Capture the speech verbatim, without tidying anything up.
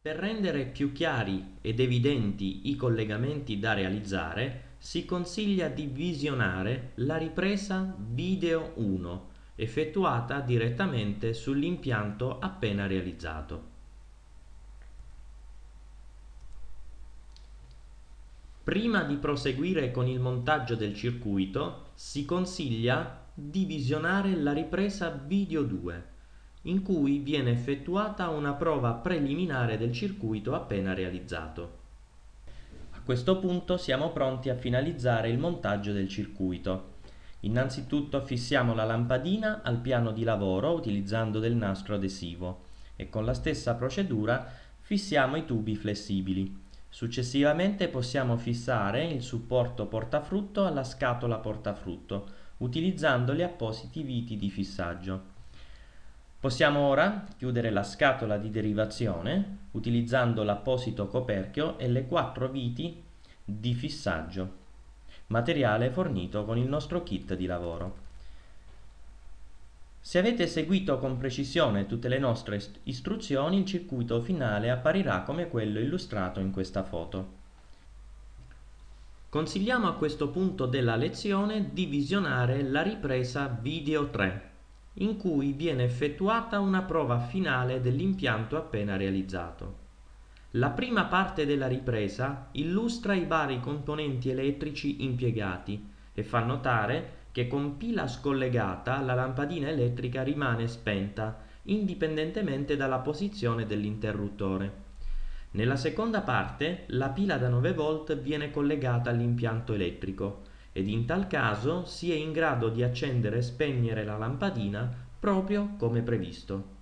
Per rendere più chiari ed evidenti i collegamenti da realizzare, si consiglia di visionare la ripresa video uno, effettuata direttamente sull'impianto appena realizzato. Prima di proseguire con il montaggio del circuito, si consiglia di visionare la ripresa video due, in cui viene effettuata una prova preliminare del circuito appena realizzato. A questo punto siamo pronti a finalizzare il montaggio del circuito. Innanzitutto fissiamo la lampadina al piano di lavoro utilizzando del nastro adesivo e con la stessa procedura fissiamo i tubi flessibili. Successivamente possiamo fissare il supporto portafrutto alla scatola portafrutto utilizzando gli appositi viti di fissaggio. Possiamo ora chiudere la scatola di derivazione utilizzando l'apposito coperchio e le quattro viti di fissaggio, materiale fornito con il nostro kit di lavoro. Se avete seguito con precisione tutte le nostre istruzioni, il circuito finale apparirà come quello illustrato in questa foto. Consigliamo a questo punto della lezione di visionare la ripresa video tre, in cui viene effettuata una prova finale dell'impianto appena realizzato. La prima parte della ripresa illustra i vari componenti elettrici impiegati e fa notare che con pila scollegata la lampadina elettrica rimane spenta, indipendentemente dalla posizione dell'interruttore. Nella seconda parte la pila da nove volt viene collegata all'impianto elettrico ed in tal caso si è in grado di accendere e spegnere la lampadina proprio come previsto.